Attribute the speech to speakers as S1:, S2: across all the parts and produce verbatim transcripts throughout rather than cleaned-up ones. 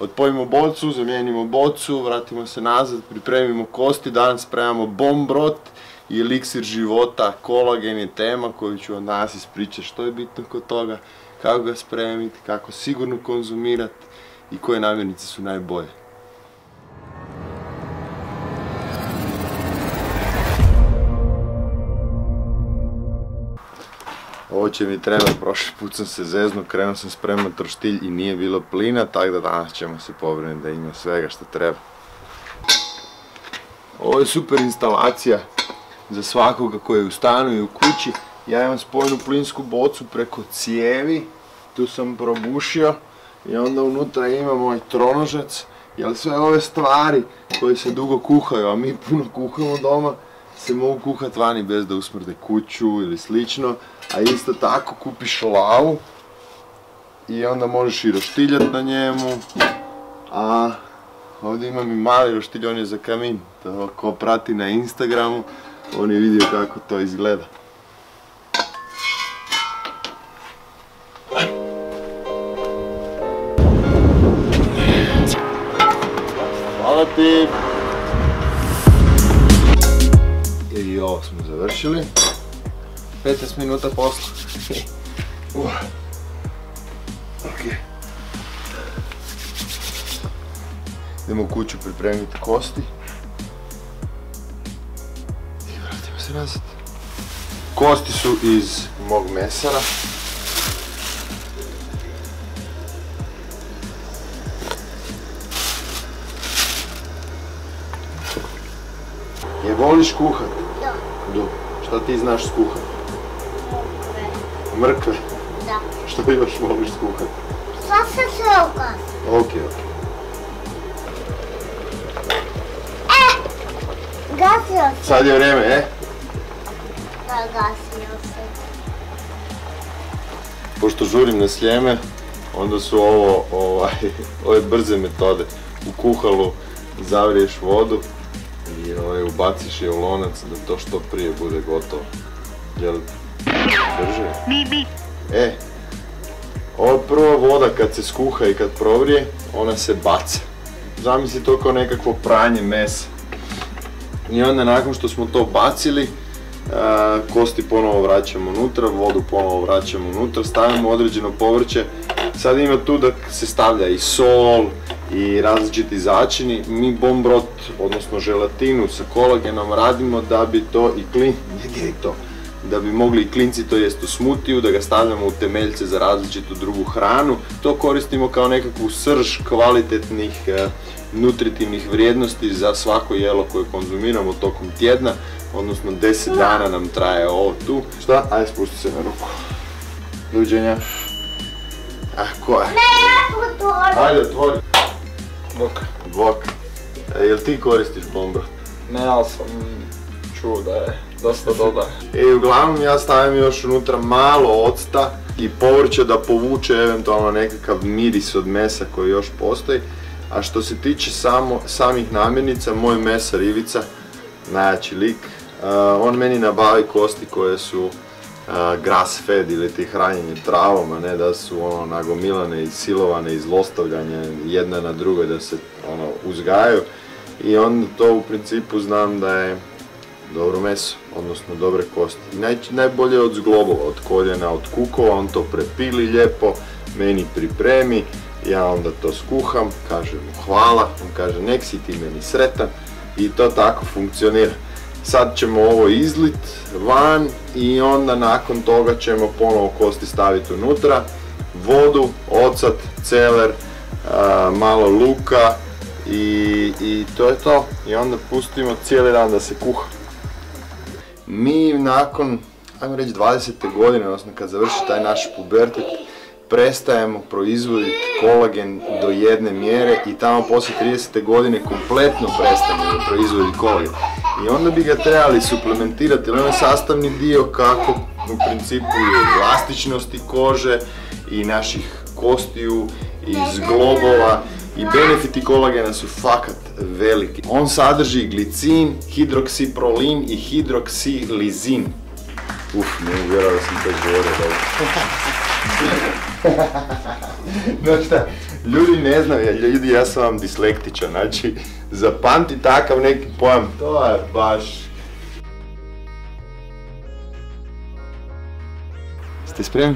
S1: Odpojimo bocu, zamijenimo bocu, vratimo se nazad, pripremimo kosti, danas spremamo bombrot i eliksir života, kolagen je tema koju ću od nas ispričati što je bitno kod toga, kako ga spremiti, kako sigurno konzumirati i koje namirnice su najbolje. Ovo će mi trebati, prošli put sam se zeznuo, krenuo sam spremati roštilj i nije bilo plina, tako da danas ćemo se pobrinuti da ima svega što treba. Ovo je super instalacija za svakoga koji je u stanu i u kući. Ja imam spojenu plinsku bocu preko cijevi, tu sam probušio i onda unutra imam moj tronožac, jer sve ove stvari koje se dugo kuhaju, a mi puno kuhamo doma, se mogu kuhati vani bez da usmrde kuću ili slično, a isto tako kupiš lavu i onda možeš i roštiljati na njemu, a ovdje imam i mali roštilj, on je za kamin, to ko prati na Instagramu, on je vidio kako to izgleda. Hvala ti! I ovo smo završili. petnaest minuta posla. Ok. Idemo u kuću pripremiti kosti. I vratimo se nazad. Kosti su iz mog mesara. Je voliš kuhat?
S2: Da.
S1: Da. Šta ti znaš skuhat?
S2: Mrkve.
S1: Mrkve?
S2: Da.
S1: Što još voliš skuhat?
S2: Sad se sve ugasio.
S1: Ok, ok.
S2: E! Gasio se.
S1: Sad je vrijeme, e?
S2: Da, gasio se.
S1: Pošto žurim na Sljeme, onda su ovo, ovaj, ove brze metode. U kuhalu zavriješ vodu i ovaj, ubaciš je u lonac da to što prije bude gotovo. Jel drži? E, ova prva voda kad se skuha i kad provrije, ona se baca. Zamisli to kao nekakvo pranje mesa. I onda nakon što smo to bacili, kosti ponovo vraćamo unutra, vodu ponovo vraćamo unutra, stavimo određeno povrće. Sad ima tu da se stavlja i sol i različiti začini. Mi bombrot, odnosno želatinu sa kolagenom radimo da bi to i klin... to. Da bi mogli i klinci, to jest u smutiju, da ga stavljamo u temeljce za različitu drugu hranu. To koristimo kao nekakvu srž kvalitetnih nutritivnih vrijednosti za svako jelo koje konzumiramo tokom tjedna, odnosno deset dana nam traje ovo tu. Šta? Ajde, spusti se na ruku. Doviđenja. Ah, ko je?
S2: Ne, ja otvori.
S1: Ajde, otvori.
S3: Bok.
S1: Bok. E, jel ti koristiš bombrot?
S3: Ne, ali sam čuo da je dosta dobar.
S1: I uglavnom ja stavim još unutra malo octa i povrće da povuče eventualno nekakav miris od mesa koji još postoji. A što se tiče samo, samih namirnica, moj mesar Ivica, najjači lik, uh, on meni nabavi kosti koje su uh, grass fed ili ti hranjenje travom, a ne da su ono nagomilane i silovane i zlostavljanje jedna na drugoj da se ono uzgajaju. I onda to u principu znam da je dobro meso, odnosno dobre kosti. Naj, najbolje od zglobova, od koljena, od kukova, on to prepili lijepo, meni pripremi, ja onda to skuham, kažem mu hvala, on kaže nek si ti meni sretan i to tako funkcionira. Sad ćemo ovo izlit van i onda nakon toga ćemo ponovo kosti staviti unutra, vodu, ocat, celer, a, malo luka i, i to je to. I onda pustimo cijeli dan da se kuha. Mi nakon, ajmo reći, dvadesete godine, odnosno kad završi taj naš pubertet, prestajemo proizvoditi kolagen do jedne mjere i tamo poslije tridesete godine kompletno prestajemo proizvoditi kolagen. I onda bi ga trebali suplementirati, jer on je sastavni dio kako u principu i elastičnosti kože i naših kostiju i zglobova. I benefiti kolagena su fakat veliki. On sadrži glicin, hidroksiprolin i hidroksilizin. Uf, ne vjerujem da sam to govorio dobro. No šta, Ljudi ne znaju, ljudi, ja sam vam dislektičan, znači zapamti takav neki pojam, to je baš... Ste spremni?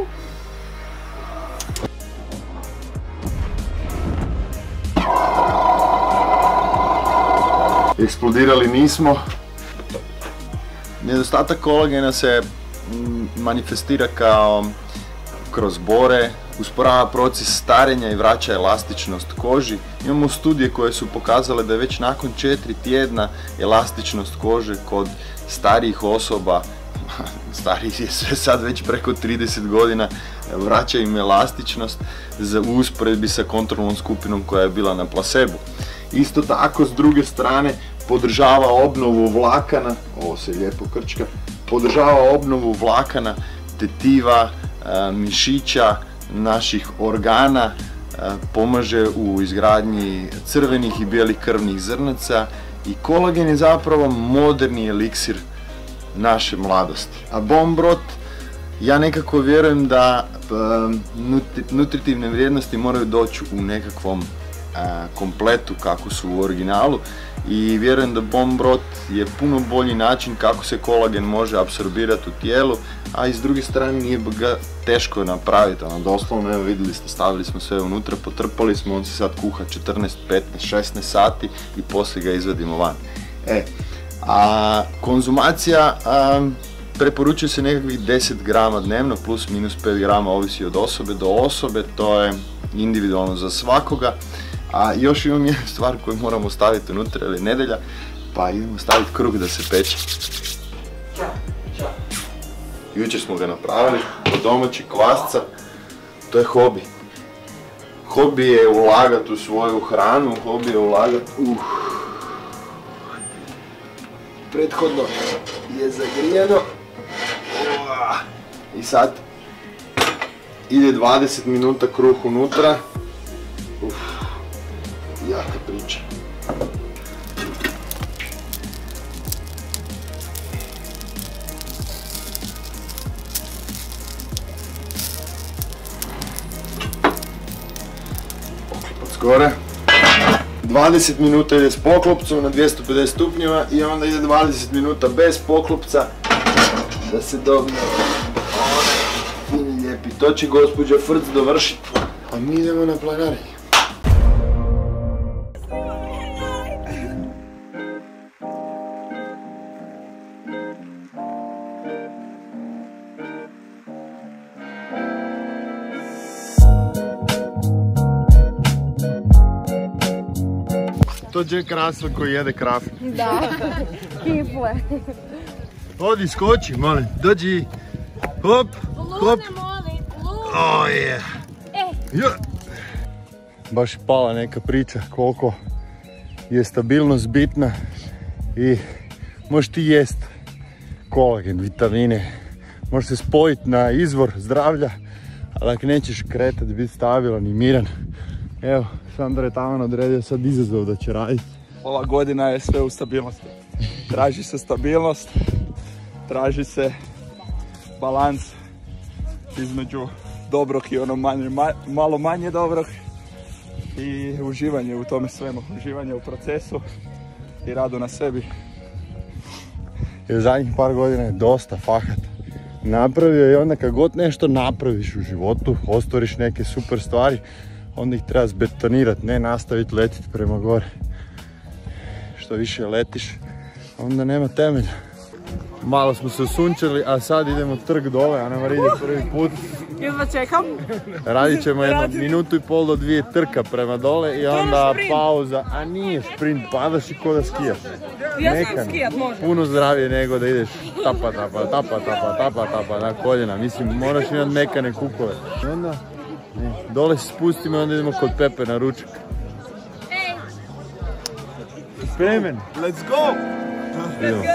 S1: Eksplodirali nismo. Nedostatak kolagena se manifestira kao kroz bore, usporava proces starenja i vraća elastičnost koži. Imamo studije koje su pokazale da je već nakon četiri tjedna elastičnost kože kod starijih osoba, starijih je sve sad već preko trideset godina, vraća im elastičnost za usporedbi sa kontrolnom skupinom koja je bila na placebu. Isto tako, s druge strane, podržava obnovu vlakana, ovo se lijepo krčka, podržava obnovu vlakana, tetiva, mišića, naših organa, pomaže u izgradnji crvenih i bijelih krvnih zrnaca i kolagen je zapravo moderni eliksir naše mladosti. A Bombrot, ja nekako vjerujem da nutritivne vrijednosti moraju doći u nekakvom kompletu kako su u originalu i vjerujem da Bombrot je puno bolji način kako se kolagen može apsorbirati u tijelu, a i s druge strane nije ga teško napraviti, ono, doslovno, evo vidjeli ste, stavili smo sve unutra, potrpali smo, on se sad kuha četrnaest, petnaest, šesnaest sati i poslije ga izvadimo van. E, a konzumacija a, preporučuje se nekakvih deset grama dnevno, plus minus pet grama, ovisi od osobe do osobe, to je individualno za svakoga. A još imam jednu stvar koju moramo staviti unutra, ili nedelja, pa idemo staviti kruh da se peče. Jučer smo ga napravili, od domaćih kvasca, to je hobi. Hobi je ulagati u svoju hranu, hobi je ulagati u... Prethodno je zagrijeno. I sad ide dvadeset minuta kruh unutra. Uf, jaka priča. Poklopac gore. dvadeset minuta ide s poklopcom na dvjesto pedeset stupnjeva i onda ide dvadeset minuta bez poklopca da se dobije onaj fini lijepi. To će gospođa Frc dovršiti, a mi idemo na planari. To je Jack Russell koji jede krafu.
S4: Da, kifle.
S1: Odi, skoči, molim, dođi. Hop, hop. Oh yeah. Yeah. Baš je pala neka priča koliko je stabilnost bitna i možeš ti jest kolagen, vitamine, možeš se spojiti na izvor zdravlja, ali ako nećeš kretati, biti stabilan i miran. Evo, Sandra je tamo odredio sad izazov da će raditi.
S3: Ova godina je sve u stabilnosti. Traži se stabilnost, traži se balans između dobrog i ono manje, malo manje dobrog i uživanje u tome svemu, uživanje u procesu i radu na sebi.
S1: Jer zadnjih par godina je dosta fakat napravio i onda kad god nešto napraviš u životu, ostvariš neke super stvari, onda ih treba zbetonirati, ne nastaviti letiti prema gore. Što više letiš, onda nema temelja. Malo smo se usunčili, a sad idemo trg dole, Ana Marija ide prvi put.
S4: Jedva čekam.
S1: Radit ćemo jedno minutu i pol do dvije trka prema dole i onda pauza. A nije sprint, padaš i ko da skijaš.
S4: Ja sam skijat, može.
S1: Puno zdravije nego da ideš tapa, tapa, tapa, tapa, tapa, tapa na koljena. Mislim, moraš imati mekane kukove. I onda dole se spustimo i onda idemo kod Pepe na ručak. Spremen? Let's go! Idemo.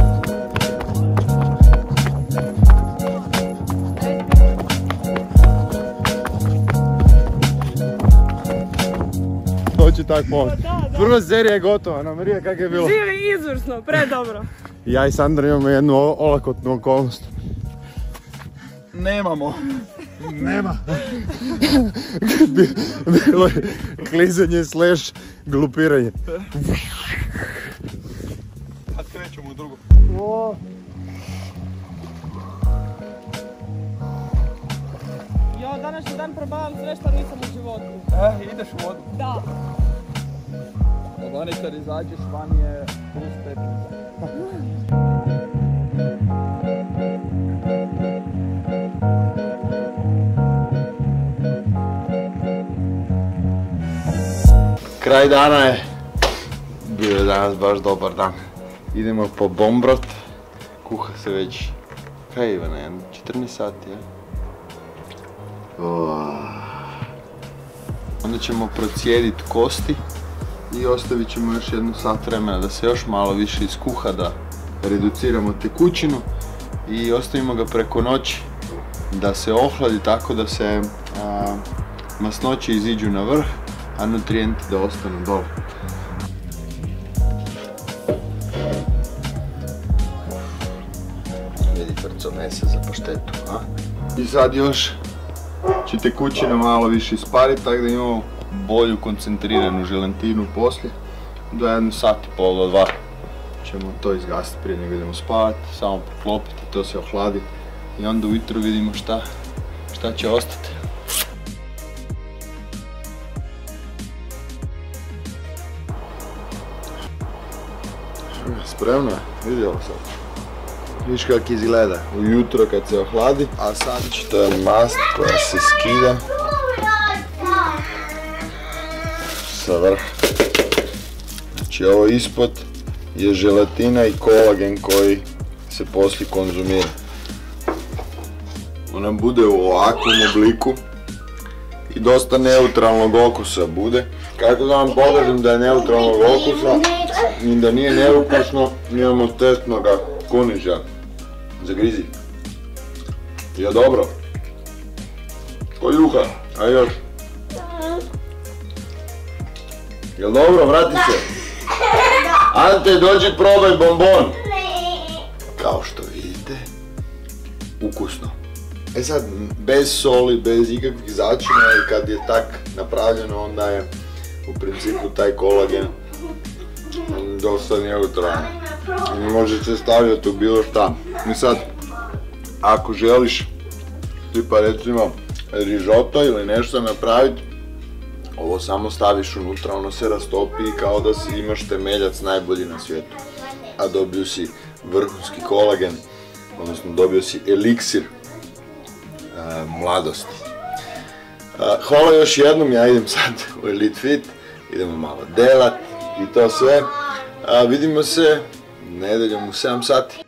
S1: To će tako pomoći. Prva serija je gotova, Ana Marija, kako je bilo?
S4: Živi izvrsno, predobro.
S1: Ja i Sandra imamo jednu olakotnu okolnost.
S3: Nemamo
S5: Nema. Bilo je klizanje slash glupiranje.
S3: Sad krećemo u drugu.
S4: Jo, današnji dan probavam sve što nisam u životu.
S3: E, ideš u vodu.
S4: Da.
S3: Ovani kad izađeš van je plus petnaest.
S1: Kraj dana je, bio je danas baš dobar dan. Idemo po Bombrot, kuha se već, kaj je Ivana, četrnaest sati, ja? Onda ćemo procijediti kosti i ostavit ćemo još jednu sat vremena da se još malo više iskuha, da reduciramo tekućinu i ostavimo ga preko noći da se ohladi tako da se a, masnoće iziđu na vrh, a nutrijenti da ostanu dole. Vidi prco mesa za paštetu, a? I sad još će tekućina malo više ispariti, tako da imamo bolju koncentriranu želantinu poslije. Do jednu sat i pol do dva ćemo to izgasiti prije nego idemo spavati, samo poklopiti, to se ohladi i onda ujutro vidimo šta, šta će ostati. Spremno je, vidjelo sad. Viš kak izgleda ujutro kad se ohladi, a sad to je mast koja se skida sa vrha. Znači ovo ispod je želatina i kolagen koji se poslije konzumira. Ona bude u ovakvom obliku i dosta neutralnog okusa bude. Kako da vam pokažem da je neutralnog okusa i da nije neukusno, imamo testnoga kunića. Zagrizi. Je dobro? Ko juha? A još? Jel dobro? Vrati se. Ante, dođi probaj bombon. Kao što vidite, ukusno. E sad, bez soli, bez ikakvih začina i kad je tak napravljeno, onda je u principu taj kolagen dosta neutralan. I možeš se stavljati u bilo šta. I sad, ako želiš, tipa recimo rižoto ili nešto napraviti, ovo samo staviš unutra, ono se rastopi i kao da si imaš temeljac najbolji na svijetu. A dobio si vrhunski kolagen, odnosno dobio si eliksir e, mladosti. E, hvala još jednom, ja idem sad u Elite Fit, idemo malo delat i to sve. A, vidimo se nedeljom u sedam sati.